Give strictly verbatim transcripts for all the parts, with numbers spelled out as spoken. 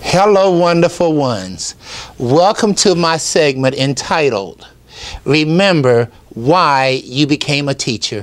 Hello, wonderful ones. Welcome to my segment entitled, Remember Why You Became a Teacher.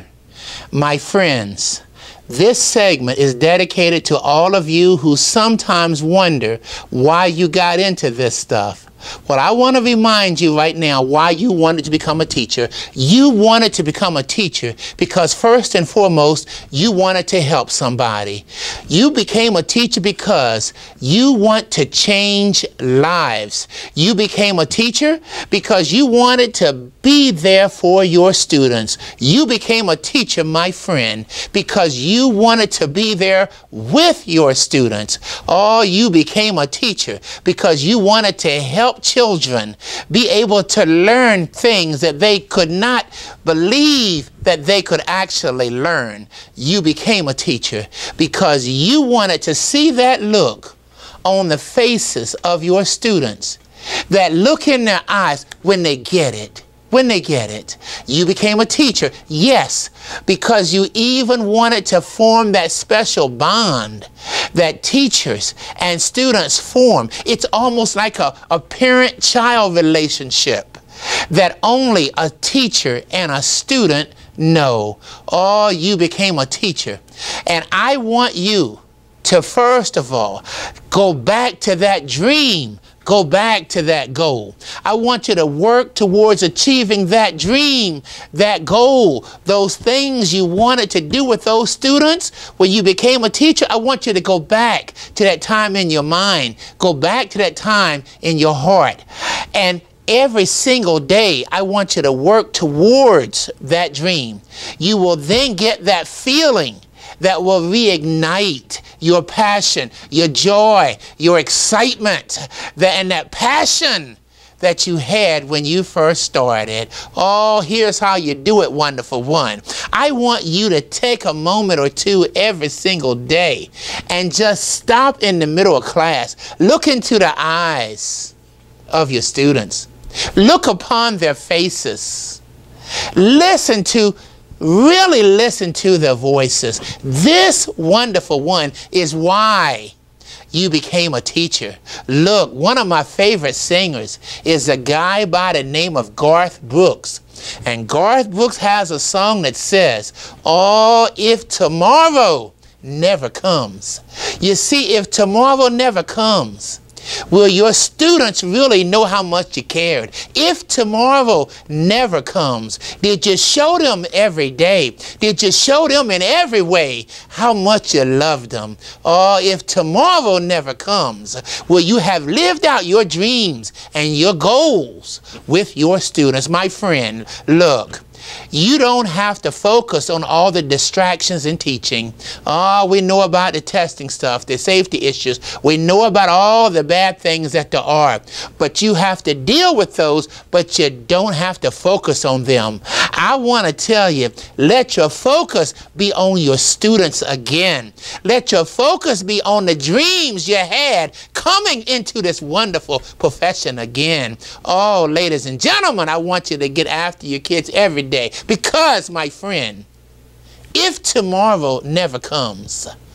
My friends, this segment is dedicated to all of you who sometimes wonder why you got into this stuff. Well, I want to remind you right now why you wanted to become a teacher. You wanted to become a teacher because first and foremost, you wanted to help somebody. You became a teacher because you want to change lives. You became a teacher because you wanted to be there for your students. You became a teacher, my friend, because you wanted to be there with your students. Oh, you became a teacher because you wanted to help children be able to learn things that they could not believe that they could actually learn. You became a teacher because you wanted to see that look on the faces of your students, that look in their eyes when they get it. When they get it. You became a teacher, yes, because you even wanted to form that special bond that teachers and students form. It's almost like a, a parent-child relationship that only a teacher and a student know. Oh, you became a teacher. And I want you to, first of all, go back to that dream. Go back to that goal. I want you to work towards achieving that dream, that goal, those things you wanted to do with those students when you became a teacher. I want you to go back to that time in your mind. Go back to that time in your heart. And every single day, I want you to work towards that dream. You will then get that feeling that will reignite your passion, your joy, your excitement, that, and that passion that you had when you first started. Oh, here's how you do it, wonderful one. I want you to take a moment or two every single day and just stop in the middle of class. Look into the eyes of your students. Look upon their faces. Listen to Really listen to their voices. This wonderful one is why you became a teacher. Look, one of my favorite singers is a guy by the name of Garth Brooks. And Garth Brooks has a song that says, "Oh, if tomorrow never comes." You see, if tomorrow never comes, will your students really know how much you cared? If tomorrow never comes, did you show them every day? Did you show them in every way how much you loved them? Or if tomorrow never comes, will you have lived out your dreams and your goals with your students? My friend, look. You don't have to focus on all the distractions in teaching. Oh, we know about the testing stuff, the safety issues. We know about all the bad things that there are. But you have to deal with those, but you don't have to focus on them. I want to tell you, let your focus be on your students again. Let your focus be on the dreams you had coming into this wonderful profession again. Oh, ladies and gentlemen, I want you to get after your kids every day. Because, my friend, if tomorrow never comes,